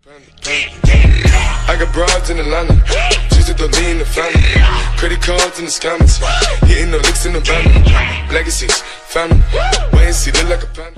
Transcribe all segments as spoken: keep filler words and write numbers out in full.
I got broads in Atlanta, just to throw me in the family. Credit cards in the scammers, hitting the licks in the van. Legacies, family, wait and see, look like a panda.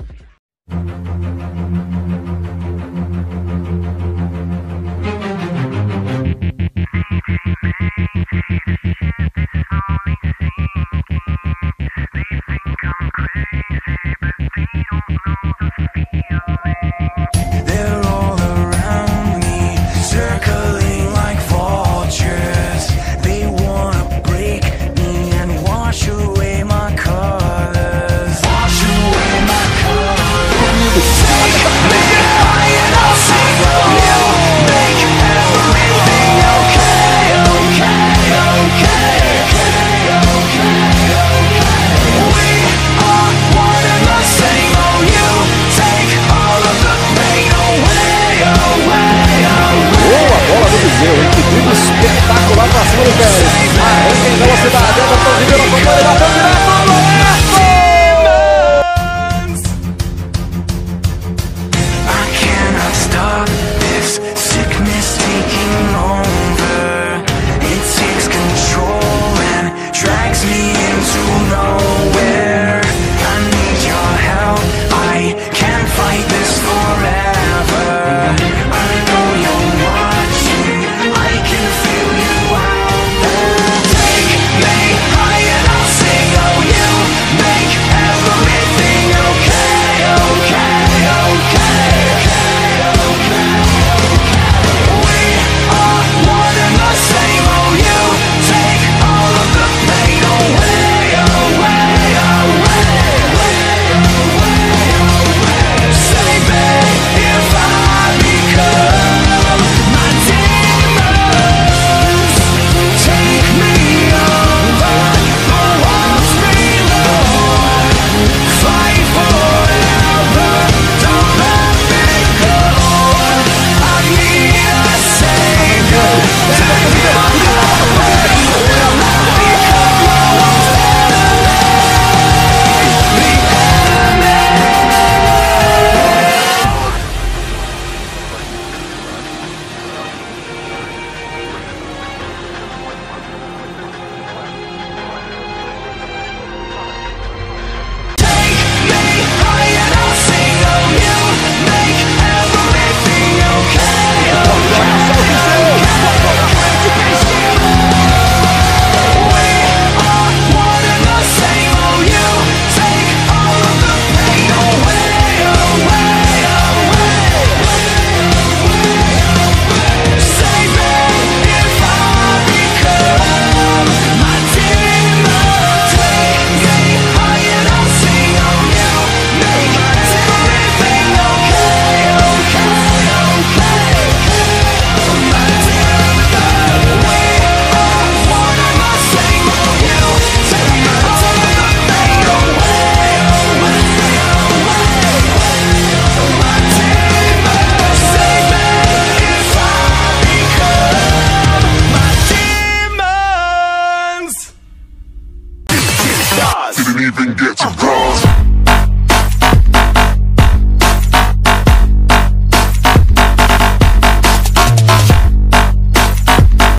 They're all around me, circling like vultures. They wanna break me and wash away my colors. Wash away my colors. Take me high and I'll sing of you. Make everything okay, okay, okay, okay, okay, okay. We are one and the same. Oh, you take all of the pain away, away, away. Boa bola do Viseu, hein? Que drible espetacular pra cima do Pérez. Arranca em velocidade, Everton Ribeiro tocou, ele bateu direto, Roberto! I cannot stop this sickness taking over. It takes control and drags me into nowhere. I need your help, I can't fight this forever. I know you're watching, I can feel you out there. Take me high and I'll sing, oh you make everything okay, okay, okay, okay, okay, okay. We are one and the same, oh you take all of the pain away, away, away, away, away. Save me if I become my demons. Take me over the walls below. Fight forever, don't let me go. I need a savior. Take me away, will I become Take me high and I'll sing, oh you make everything okay, okay, We are one and the same, oh you take all of the pain away, away, away. Save me if I become my demon. Take me high and I'll sing, oh you make everything okay, okay, okay. My demon. We are one and the same, oh you take all of the pain away, away, away. My demon. Save me if I become my demons. Didn't even get to cross.